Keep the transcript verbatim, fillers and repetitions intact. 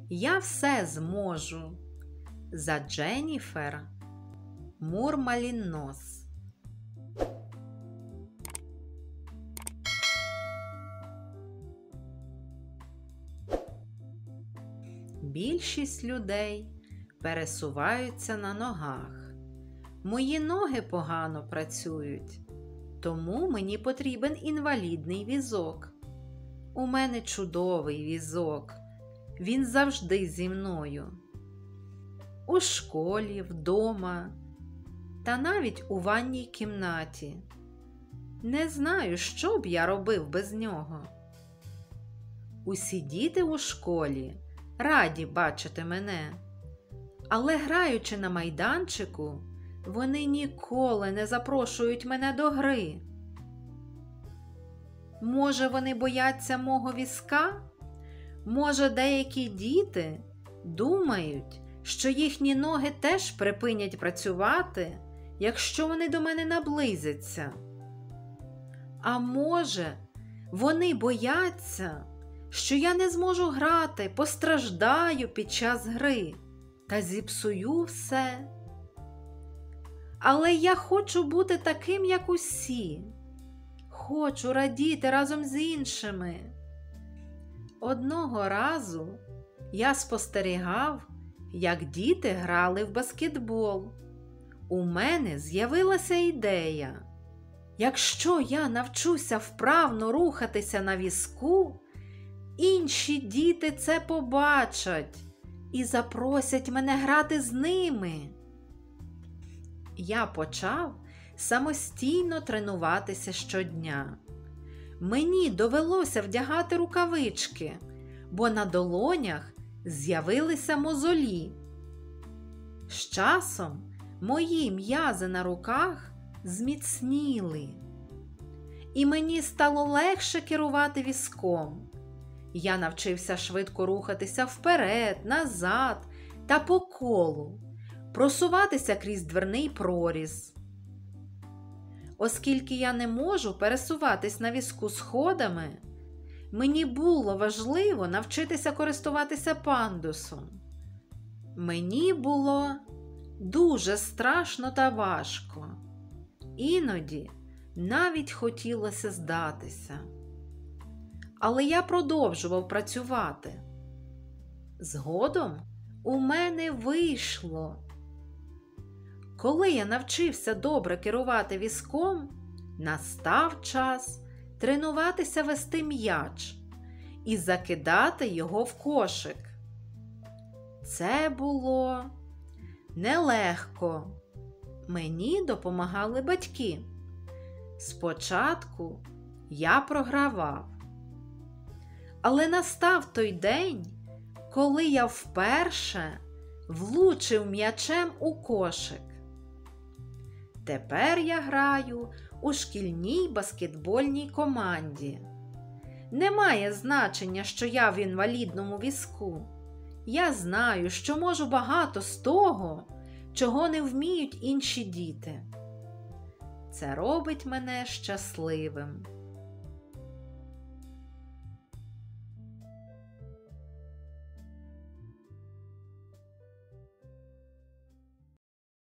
Я все зможу. За Дженніфер Мур-Малінос. Більшість людей пересуваються на ногах. Мої ноги погано працюють, тому мені потрібен інвалідний візок. У мене чудовий візок. Він завжди зі мною. У школі, вдома та навіть у ванній кімнаті. Не знаю, що б я робив без нього. Усі діти у школі раді бачити мене, але граючи на майданчику, вони ніколи не запрошують мене до гри. Може, вони бояться мого візка? Може, деякі діти думають, що їхні ноги теж припинять працювати, якщо вони до мене наблизяться? А може, вони бояться, що я не зможу грати, постраждаю під час гри та зіпсую все? Але я хочу бути таким, як усі. Хочу радіти разом з іншими. Одного разу я спостерігав, як діти грали в баскетбол. У мене з'явилася ідея. Якщо я навчуся вправно рухатися на візку, інші діти це побачать і запросять мене грати з ними. Я почав самостійно тренуватися щодня. Мені довелося вдягати рукавички, бо на долонях з'явилися мозолі. З часом мої м'язи на руках зміцніли, і мені стало легше керувати візком. Я навчився швидко рухатися вперед, назад та по колу, просуватися крізь дверний проріз. Оскільки я не можу пересуватись на візку сходами, мені було важливо навчитися користуватися пандусом. Мені було дуже страшно та важко. Іноді навіть хотілося здатися. Але я продовжував працювати. Згодом у мене вийшло. Коли я навчився добре керувати візком, настав час тренуватися вести м'яч і закидати його в кошик. Це було нелегко. Мені допомагали батьки. Спочатку я програвав. Але настав той день, коли я вперше влучив м'ячем у кошик. Тепер я граю у шкільній баскетбольній команді. Немає значення, що я в інвалідному візку. Я знаю, що можу багато з того, чого не вміють інші діти. Це робить мене щасливим.